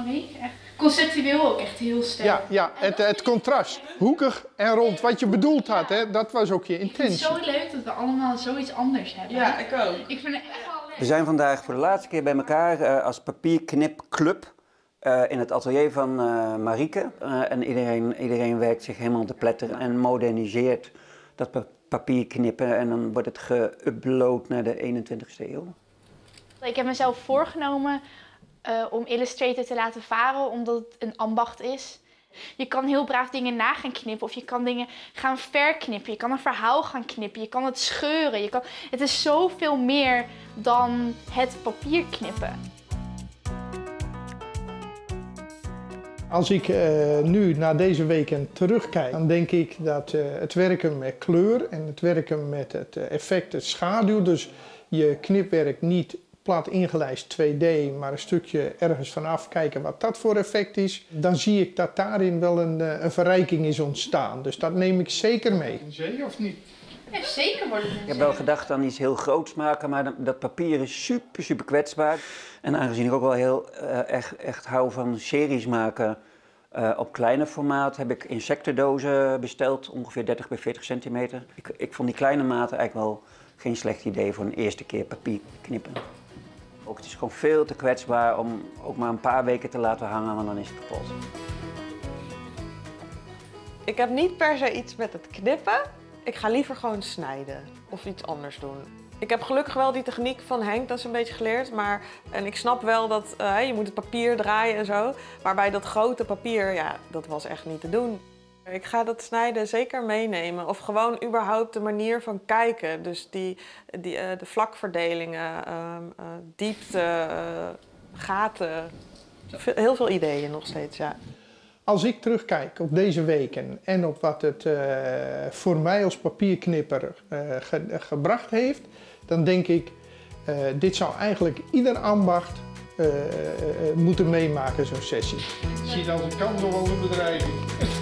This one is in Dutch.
week. Echt conceptueel ook echt heel sterk. Ja, het contrast. Hoekig en rond. Wat je bedoeld had, hè? Dat was ook je intentie. Ik vind het zo leuk dat we allemaal zoiets anders hebben. Ja, ik ook. Ik vind het echt wel leuk. We zijn vandaag voor de laatste keer bij elkaar als papierknipclub in het atelier van Marieke. En iedereen werkt zich helemaal te pletteren en moderniseert dat papier knippen. En dan wordt het geüpload naar de 21ste eeuw. Ik heb mezelf voorgenomen om Illustrator te laten varen, omdat het een ambacht is. Je kan heel braaf dingen na gaan knippen of je kan dingen gaan verknippen. Je kan een verhaal gaan knippen, je kan het scheuren. Het is zoveel meer dan het papier knippen. Als ik nu naar deze weken terugkijk, dan denk ik dat het werken met kleur en het werken met het effect, het schaduw, dus je knipwerk niet plat ingelijst 2D, maar een stukje ergens vanaf kijken wat dat voor effect is, dan zie ik dat daarin wel een verrijking is ontstaan. Dus dat neem ik zeker mee. Zee of niet? Ja, zeker worden het. Ik heb wel gedacht aan iets heel groots maken, maar dat papier is super kwetsbaar. En aangezien ik ook wel heel echt hou van series maken op kleine formaat, heb ik insectendozen besteld, ongeveer 30 bij 40 centimeter. Ik vond die kleine maten eigenlijk wel geen slecht idee voor een eerste keer papier knippen. Ook het is gewoon veel te kwetsbaar om ook maar een paar weken te laten hangen, want dan is het kapot. Ik heb niet per se iets met het knippen. Ik ga liever gewoon snijden of iets anders doen. Ik heb gelukkig wel die techniek van Henk, dat is een beetje geleerd. En ik snap wel dat je moet het papier draaien en zo. Maar bij dat grote papier, ja, dat was echt niet te doen. Ik ga dat snijden zeker meenemen. Of gewoon überhaupt de manier van kijken. Dus de vlakverdelingen, diepte, gaten. Heel veel ideeën nog steeds, ja. Als ik terugkijk op deze weken en op wat het voor mij als papierknipper gebracht heeft, dan denk ik, dit zou eigenlijk ieder ambacht moeten meemaken, zo'n sessie. Ik zie dat het kan door een bedrijving.